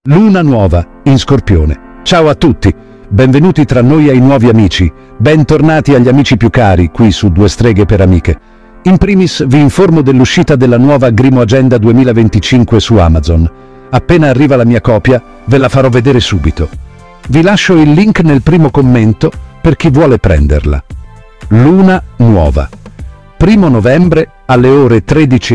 Luna nuova in Scorpione. Ciao a tutti, benvenuti tra noi ai nuovi amici, bentornati agli amici più cari qui su Due Streghe per Amiche. In primis vi informo dell'uscita della nuova Grimo Agenda 2025 su Amazon. Appena arriva la mia copia ve la farò vedere subito. Vi lascio il link nel primo commento per chi vuole prenderla. Luna nuova. 1 novembre alle ore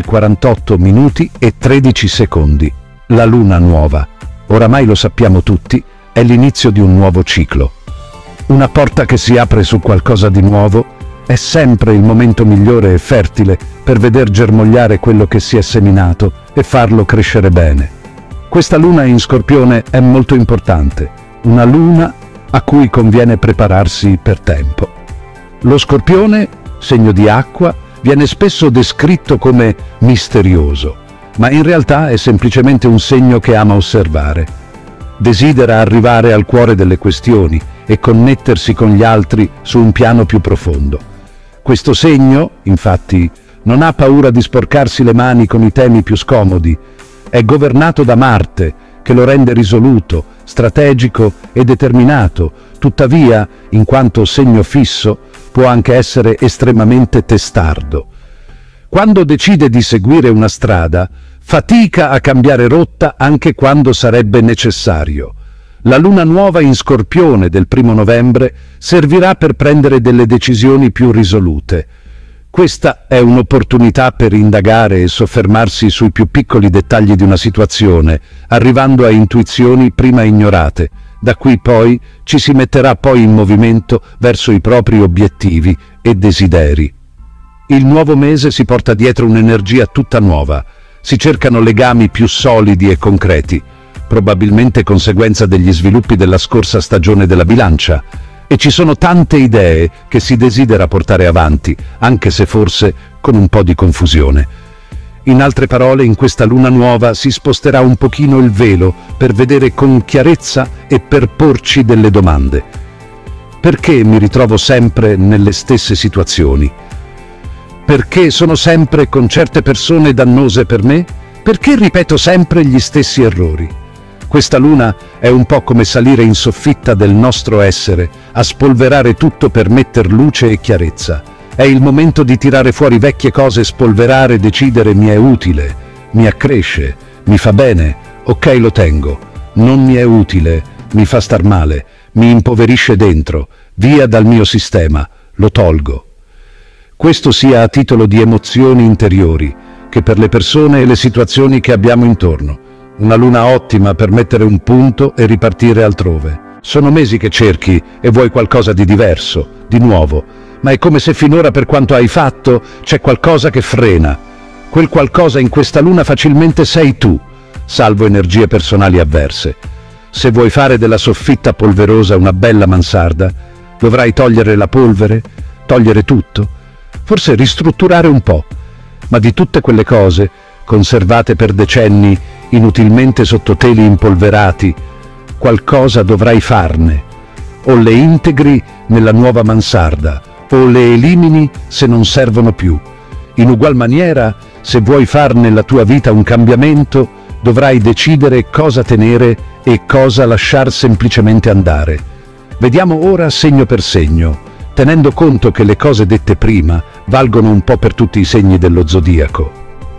13:48 minuti e 13 secondi. La luna nuova. Oramai lo sappiamo tutti, è l'inizio di un nuovo ciclo. Una porta che si apre su qualcosa di nuovo è sempre il momento migliore e fertile per veder germogliare quello che si è seminato e farlo crescere bene. Questa luna in Scorpione è molto importante, una luna a cui conviene prepararsi per tempo. Lo Scorpione, segno di acqua, viene spesso descritto come misterioso, ma in realtà è semplicemente un segno che ama osservare. Desidera arrivare al cuore delle questioni e connettersi con gli altri su un piano più profondo. Questo segno, infatti, non ha paura di sporcarsi le mani con i temi più scomodi. È governato da Marte, che lo rende risoluto, strategico e determinato. Tuttavia, in quanto segno fisso, può anche essere estremamente testardo. Quando decide di seguire una strada, fatica a cambiare rotta anche quando sarebbe necessario. La luna nuova in Scorpione del 1 novembre servirà per prendere delle decisioni più risolute. Questa è un'opportunità per indagare e soffermarsi sui più piccoli dettagli di una situazione, arrivando a intuizioni prima ignorate. Da qui poi ci si metterà poi in movimento verso i propri obiettivi e desideri. Il nuovo mese si porta dietro un'energia tutta nuova. Si cercano legami più solidi e concreti, probabilmente conseguenza degli sviluppi della scorsa stagione della bilancia, e ci sono tante idee che si desidera portare avanti, anche se forse con un po' di confusione. In altre parole, in questa luna nuova si sposterà un pochino il velo per vedere con chiarezza e per porci delle domande. Perché mi ritrovo sempre nelle stesse situazioni? Perché sono sempre con certe persone dannose per me? Perché ripeto sempre gli stessi errori? Questa luna è un po' come salire in soffitta del nostro essere, a spolverare tutto per metter luce e chiarezza. È il momento di tirare fuori vecchie cose, spolverare, decidere mi è utile, mi accresce, mi fa bene, ok lo tengo, non mi è utile, mi fa star male, mi impoverisce dentro, via dal mio sistema, lo tolgo. Questo sia a titolo di emozioni interiori, che per le persone e le situazioni che abbiamo intorno. Una luna ottima per mettere un punto e ripartire altrove. Sono mesi che cerchi e vuoi qualcosa di diverso, di nuovo, ma è come se finora per quanto hai fatto c'è qualcosa che frena. Quel qualcosa in questa luna facilmente sei tu, salvo energie personali avverse. Se vuoi fare della soffitta polverosa una bella mansarda, dovrai togliere la polvere, togliere tutto, forse ristrutturare un po', ma di tutte quelle cose, conservate per decenni inutilmente sotto teli impolverati, qualcosa dovrai farne. O le integri nella nuova mansarda, o le elimini se non servono più. In ugual maniera, se vuoi far nella tua vita un cambiamento, dovrai decidere cosa tenere e cosa lasciar semplicemente andare. Vediamo ora segno per segno, tenendo conto che le cose dette prima valgono un po' per tutti i segni dello zodiaco.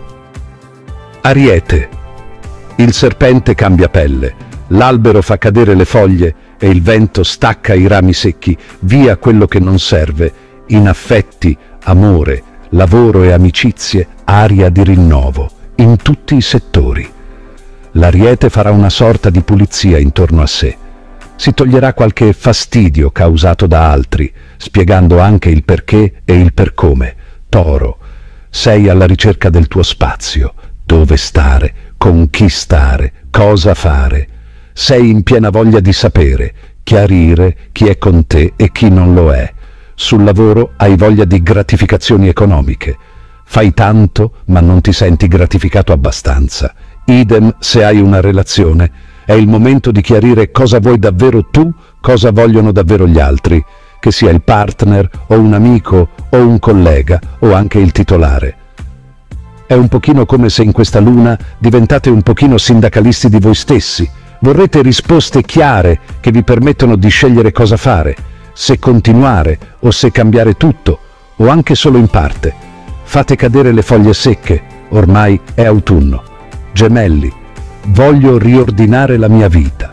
Ariete. Il serpente cambia pelle, l'albero fa cadere le foglie e il vento stacca i rami secchi, via quello che non serve, in affetti, amore, lavoro e amicizie, aria di rinnovo, in tutti i settori. L'Ariete farà una sorta di pulizia intorno a sé. Si toglierà qualche fastidio causato da altri, spiegando anche il perché e il per come. Toro, sei alla ricerca del tuo spazio, dove stare, con chi stare, cosa fare. Sei in piena voglia di sapere, chiarire chi è con te e chi non lo è. Sul lavoro hai voglia di gratificazioni economiche. Fai tanto, ma non ti senti gratificato abbastanza. Idem se hai una relazione. È il momento di chiarire cosa vuoi davvero tu, cosa vogliono davvero gli altri, che sia il partner o un amico o un collega o anche il titolare. È un pochino come se in questa luna diventate un pochino sindacalisti di voi stessi, Vorrete risposte chiare che vi permettono di scegliere cosa fare, se continuare o se cambiare tutto, o anche solo in parte. Fate cadere le foglie secche, ormai è autunno. Gemelli, voglio riordinare la mia vita.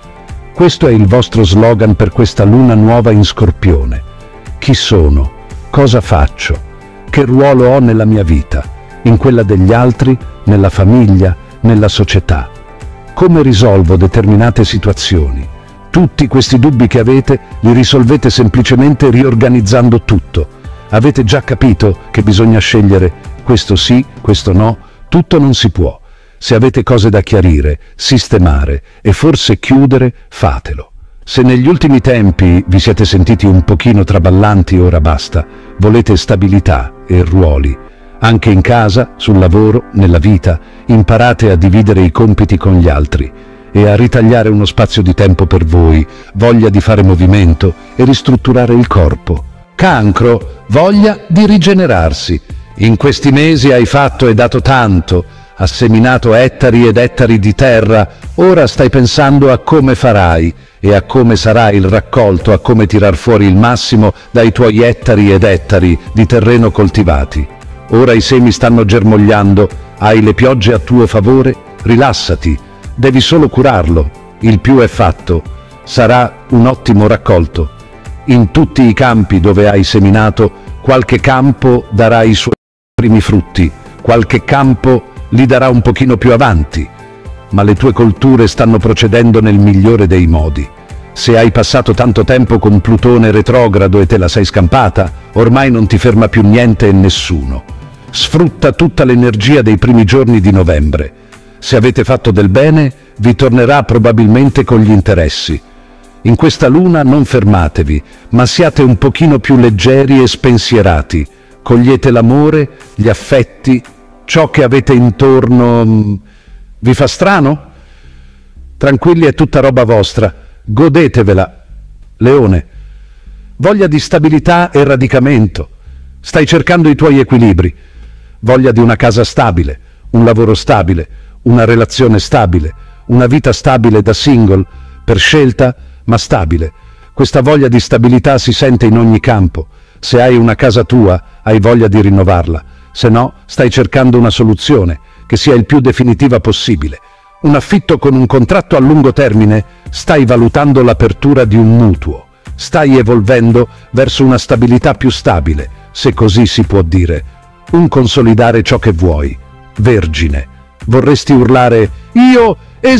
Questo è il vostro slogan per questa luna nuova in Scorpione. Chi sono? Cosa faccio? Che ruolo ho nella mia vita? In quella degli altri? Nella famiglia? Nella società? Come risolvo determinate situazioni? Tutti questi dubbi che avete li risolvete semplicemente riorganizzando tutto. Avete già capito che bisogna scegliere questo sì, questo no? Tutto non si può. Se avete cose da chiarire, sistemare e forse chiudere, fatelo. Se negli ultimi tempi vi siete sentiti un pochino traballanti, ora basta. Volete stabilità e ruoli. Anche in casa, sul lavoro, nella vita, imparate a dividere i compiti con gli altri e a ritagliare uno spazio di tempo per voi, voglia di fare movimento e ristrutturare il corpo. Cancro, voglia di rigenerarsi. In questi mesi hai fatto e dato tanto, has seminato ettari ed ettari di terra, ora stai pensando a come farai e a come sarà il raccolto, a come tirar fuori il massimo dai tuoi ettari ed ettari di terreno coltivati. Ora i semi stanno germogliando, hai le piogge a tuo favore, rilassati, devi solo curarlo, il più è fatto, sarà un ottimo raccolto. In tutti i campi dove hai seminato, qualche campo darà i suoi primi frutti, qualche campo li darà un pochino più avanti, ma le tue colture stanno procedendo nel migliore dei modi. Se hai passato tanto tempo con Plutone retrogrado e te la sei scampata, ormai non ti ferma più niente e nessuno. Sfrutta tutta l'energia dei primi giorni di novembre. Se avete fatto del bene, vi tornerà probabilmente con gli interessi. In questa luna non fermatevi, ma siate un pochino più leggeri e spensierati. Cogliete l'amore, gli affetti, ciò che avete intorno. Vi fa strano? Tranquilli, è tutta roba vostra. Godetevela. Leone, voglia di stabilità e radicamento. Stai cercando i tuoi equilibri. Voglia di una casa stabile, un lavoro stabile, una relazione stabile, una vita stabile da single, per scelta, ma stabile. Questa voglia di stabilità si sente in ogni campo. Se hai una casa tua, hai voglia di rinnovarla. Se no, stai cercando una soluzione che sia il più definitiva possibile. Un affitto con un contratto a lungo termine, stai valutando l'apertura di un mutuo. Stai evolvendo verso una stabilità più stabile, se così si può dire. Un consolidare ciò che vuoi. Vergine, vorresti urlare: io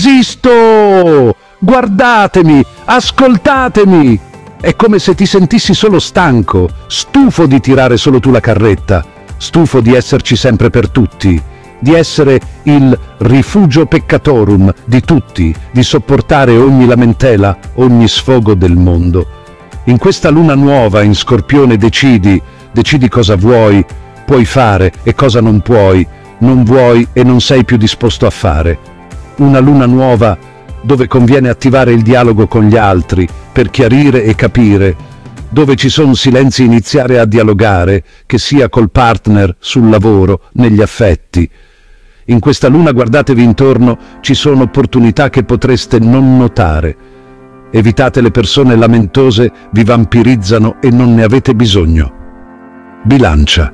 esisto! Guardatemi, ascoltatemi! È come se ti sentissi solo stanco, stufo di tirare solo tu la carretta, stufo di esserci sempre per tutti, di essere il rifugio peccatorum di tutti, di sopportare ogni lamentela, ogni sfogo del mondo. In questa luna nuova in Scorpione decidi cosa vuoi, puoi fare e cosa non vuoi e non sei più disposto a fare. Una luna nuova dove conviene attivare il dialogo con gli altri per chiarire e capire, dove ci sono silenzi iniziare a dialogare, che sia col partner, sul lavoro, negli affetti. In questa luna guardatevi intorno, ci sono opportunità che potreste non notare. Evitate le persone lamentose, vi vampirizzano e non ne avete bisogno. Bilancia.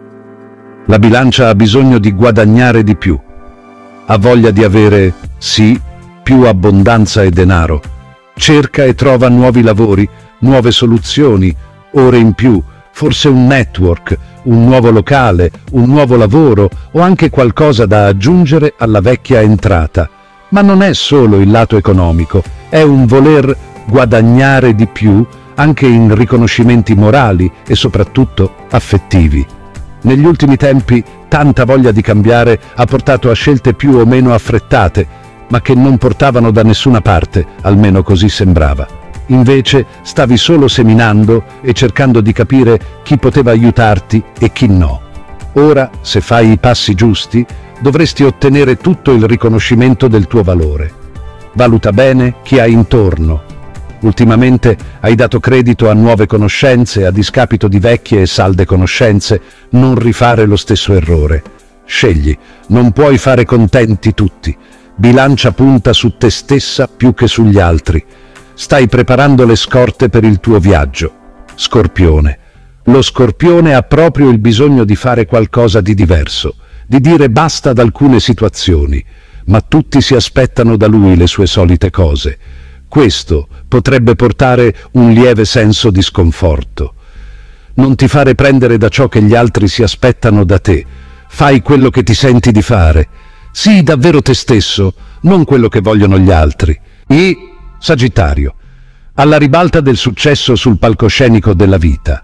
La bilancia ha bisogno di guadagnare di più. Ha voglia di avere, sì, più abbondanza e denaro. Cerca e trova nuovi lavori, nuove soluzioni, ore in più, forse un network, un nuovo locale, un nuovo lavoro o anche qualcosa da aggiungere alla vecchia entrata. Ma non è solo il lato economico, è un voler guadagnare di più anche in riconoscimenti morali e soprattutto affettivi. Negli ultimi tempi tanta voglia di cambiare ha portato a scelte più o meno affrettate, ma che non portavano da nessuna parte, almeno così sembrava. Invece stavi solo seminando e cercando di capire chi poteva aiutarti e chi no. Ora, se fai i passi giusti, dovresti ottenere tutto il riconoscimento del tuo valore. Valuta bene chi hai intorno. Ultimamente hai dato credito a nuove conoscenze a discapito di vecchie e salde conoscenze. Non rifare lo stesso errore. Scegli, non puoi fare contenti tutti. Bilancia punta su te stessa più che sugli altri. Stai preparando le scorte per il tuo viaggio. Scorpione. Lo Scorpione ha proprio il bisogno di fare qualcosa di diverso, di dire basta ad alcune situazioni, ma tutti si aspettano da lui le sue solite cose. Questo potrebbe portare un lieve senso di sconforto. Non ti fare prendere da ciò che gli altri si aspettano da te. Fai quello che ti senti di fare. Sii davvero te stesso, non quello che vogliono gli altri. Sagittario. Alla ribalta del successo sul palcoscenico della vita.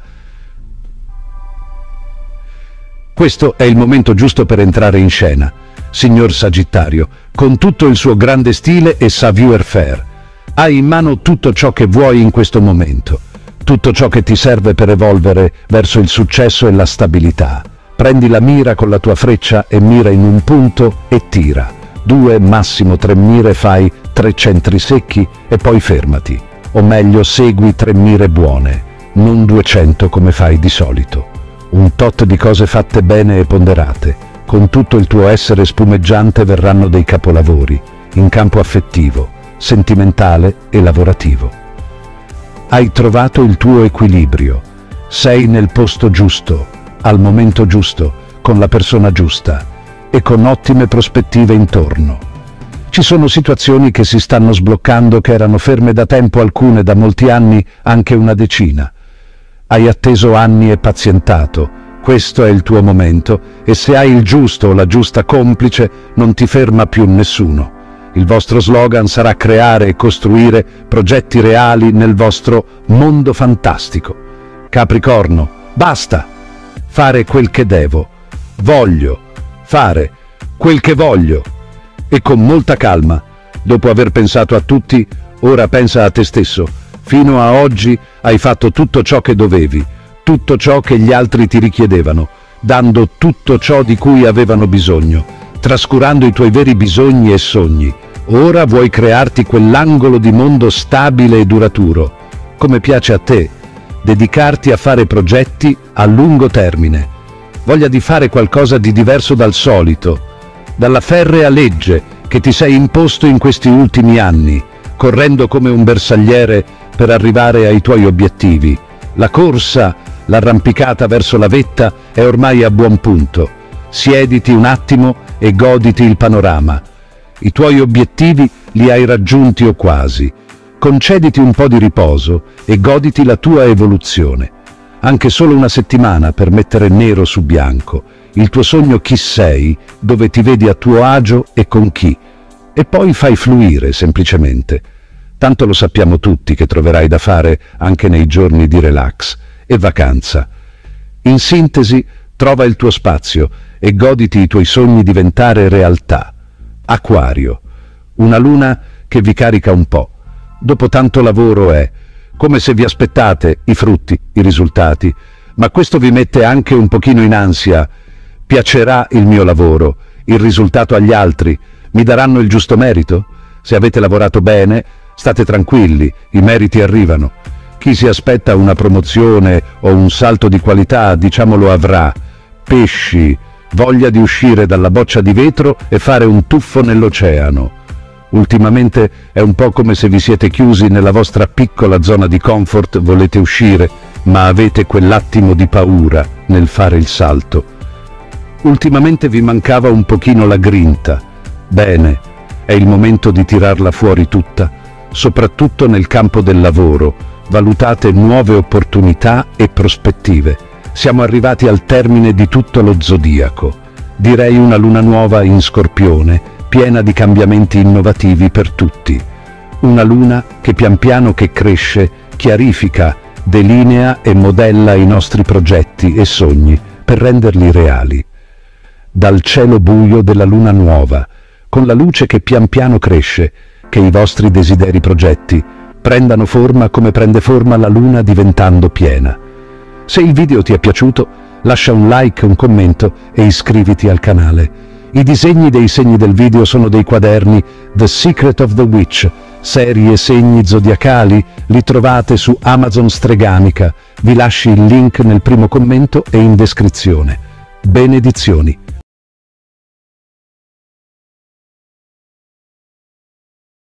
Questo è il momento giusto per entrare in scena, signor Sagittario, con tutto il suo grande stile e savoir-faire. Hai in mano tutto ciò che vuoi in questo momento, tutto ciò che ti serve per evolvere verso il successo e la stabilità. Prendi la mira con la tua freccia e mira in un punto e tira. 2, massimo 3 mire, fai 3 centri secchi e poi fermati. O meglio, segui 3 mire buone, non 200 come fai di solito. Un tot di cose fatte bene e ponderate. Con tutto il tuo essere spumeggiante verranno dei capolavori, in campo affettivo, sentimentale e lavorativo. Hai trovato il tuo equilibrio. Sei nel posto giusto, al momento giusto, con la persona giusta e con ottime prospettive intorno. Ci sono situazioni che si stanno sbloccando che erano ferme da tempo, alcune da molti anni, anche una decina. Hai atteso anni e pazientato. Questo è il tuo momento e se hai il giusto o la giusta complice non ti ferma più nessuno. Il vostro slogan sarà creare e costruire progetti reali nel vostro mondo fantastico. Capricorno, basta! Fare quel che devo. Voglio fare quel che voglio. E con molta calma, dopo aver pensato a tutti, ora pensa a te stesso. Fino a oggi hai fatto tutto ciò che dovevi, tutto ciò che gli altri ti richiedevano, dando tutto ciò di cui avevano bisogno, trascurando i tuoi veri bisogni e sogni. Ora vuoi crearti quell'angolo di mondo stabile e duraturo, come piace a te, dedicarti a fare progetti a lungo termine. Voglia di fare qualcosa di diverso dal solito, dalla ferrea legge che ti sei imposto in questi ultimi anni, correndo come un bersagliere per arrivare ai tuoi obiettivi. La corsa, l'arrampicata verso la vetta è ormai a buon punto. Siediti un attimo e goditi il panorama. I tuoi obiettivi li hai raggiunti o quasi. Concediti un po' di riposo e goditi la tua evoluzione. Anche solo una settimana per mettere nero su bianco il tuo sogno chi sei, dove ti vedi a tuo agio e con chi. E poi fai fluire semplicemente. Tanto lo sappiamo tutti che troverai da fare anche nei giorni di relax e vacanza. In sintesi, trova il tuo spazio e goditi i tuoi sogni diventare realtà. Acquario, una luna che vi carica un po'. Dopo tanto lavoro è come se vi aspettate i frutti, i risultati, ma questo vi mette anche un pochino in ansia. Piacerà il mio lavoro? Il risultato agli altri? Mi daranno il giusto merito? Se avete lavorato bene, state tranquilli, i meriti arrivano. Chi si aspetta una promozione o un salto di qualità, diciamolo, avrà. Pesci, voglia di uscire dalla boccia di vetro e fare un tuffo nell'oceano. Ultimamente è un po' come se vi siete chiusi nella vostra piccola zona di comfort, volete uscire, ma avete quell'attimo di paura nel fare il salto. Ultimamente vi mancava un pochino la grinta. Bene, è il momento di tirarla fuori tutta. Soprattutto nel campo del lavoro, valutate nuove opportunità e prospettive. Siamo arrivati al termine di tutto lo zodiaco. Direi una luna nuova in Scorpione, piena di cambiamenti innovativi per tutti. Una luna che pian piano che cresce, chiarifica, delinea e modella i nostri progetti e sogni per renderli reali. Dal cielo buio della luna nuova, con la luce che pian piano cresce, che i vostri desideri progetti prendano forma come prende forma la luna diventando piena. Se il video ti è piaciuto, lascia un like, un commento e iscriviti al canale. I disegni dei segni del video sono dei quaderni The Secret of the Witch, serie segni zodiacali, li trovate su Amazon Streganica. Vi lascio il link nel primo commento e in descrizione. Benedizioni.